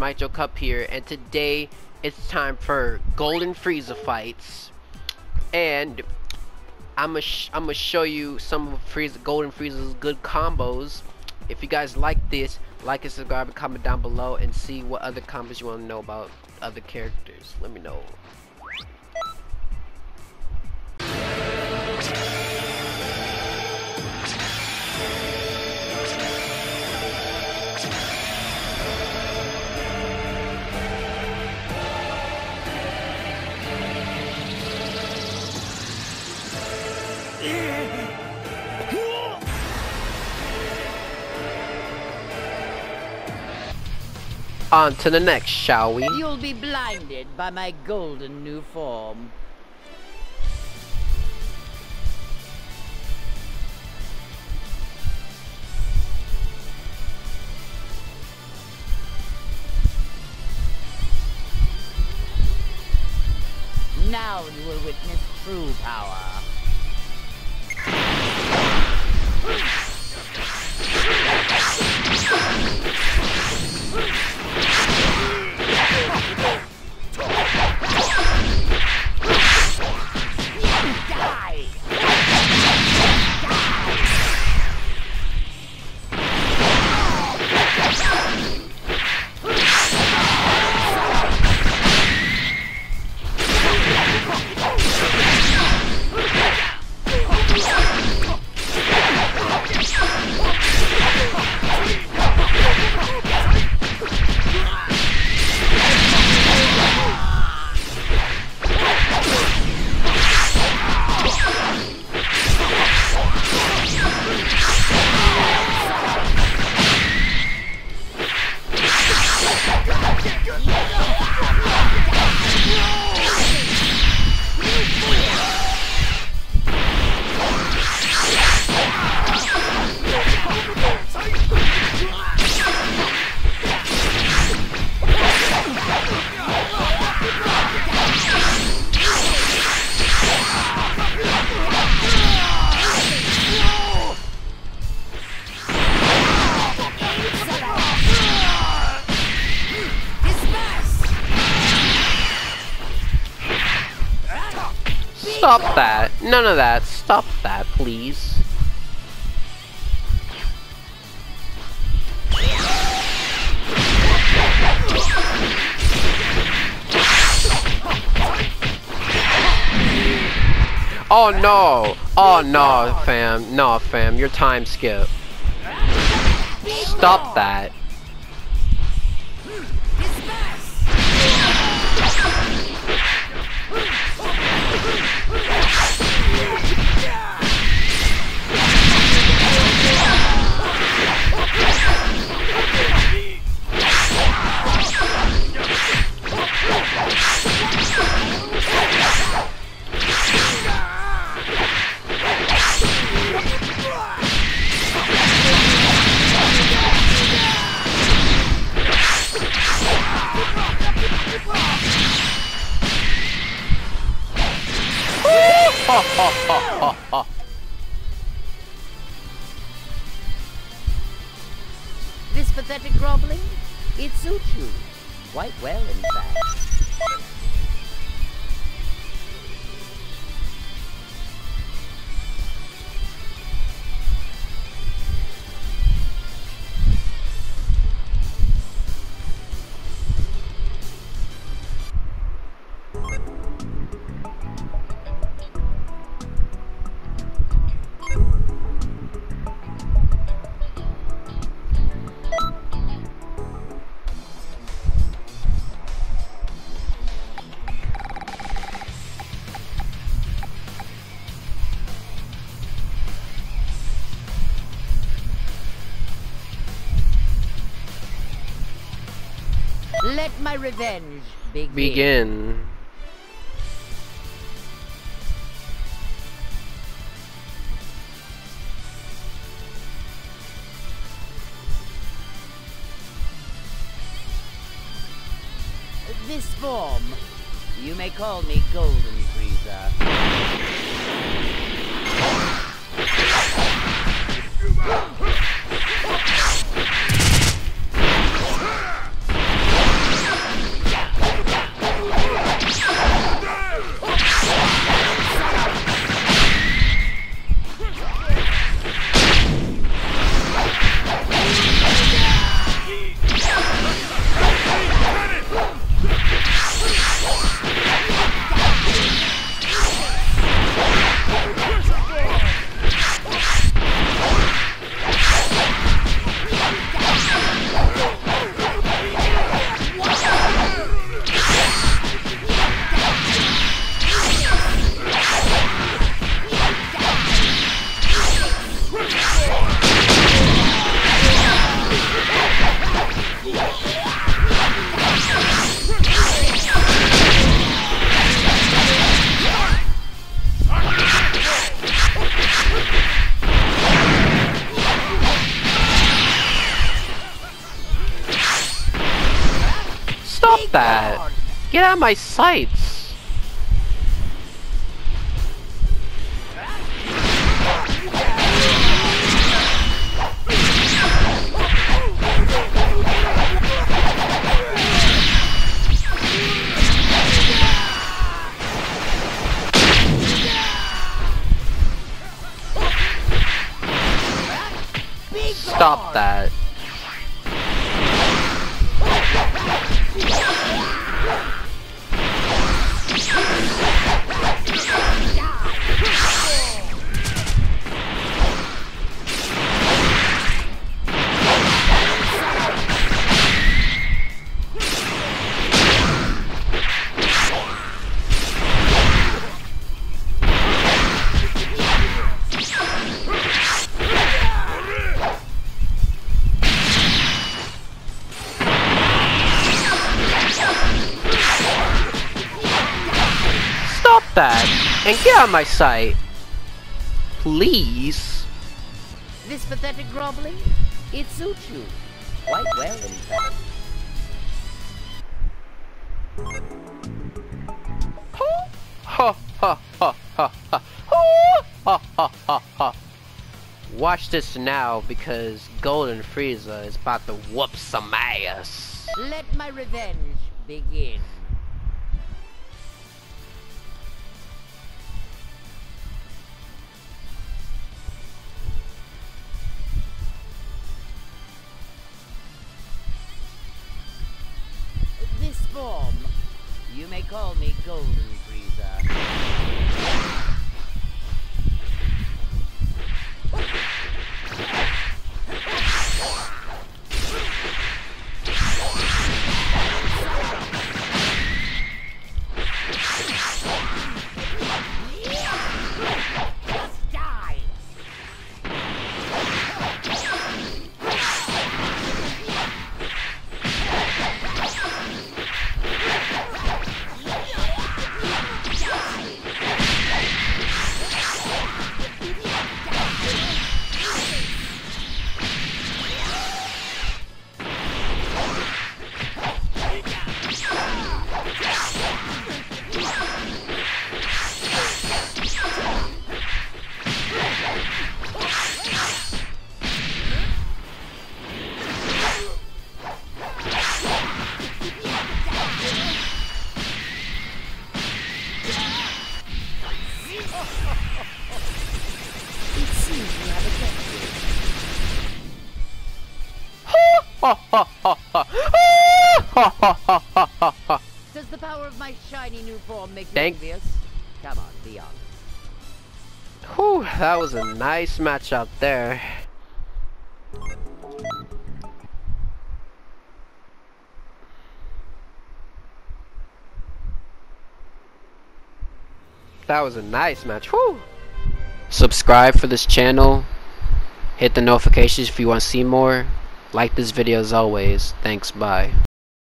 micjocup here, and today it's time for golden frieza fights. And I'm gonna show you some of golden frieza's good combos. If you guys like this, like and subscribe and comment down below and see what other combos you want to know about other characters. Let me know. On to the next, shall we? You'll be blinded by my golden new form. Now you will witness true power. Stop that. None of that. Stop that, please. Oh no. Oh no, fam. No, fam. Your time skip. Stop that. This pathetic groveling? It suits you. Quite well, in fact. Let my revenge begin. This form, you may call me Golden Frieza. get out of my sights! Stop that. Stop that and get out of my sight. Please. This pathetic groveling? It suits you. Quite well, in fact. Ha ha ha ha ha ha ha ha ha. Watch this now because Golden Frieza is about to whoop some ass. Let my revenge begin. This form, you may call me Golden Frieza. Does the power of my shiny new form make me envious? Come on, be honest. Whew, that was a nice match out there. That was a nice match. Whew. Subscribe for this channel. Hit the notifications if you want to see more. Like this video as always. Thanks, bye.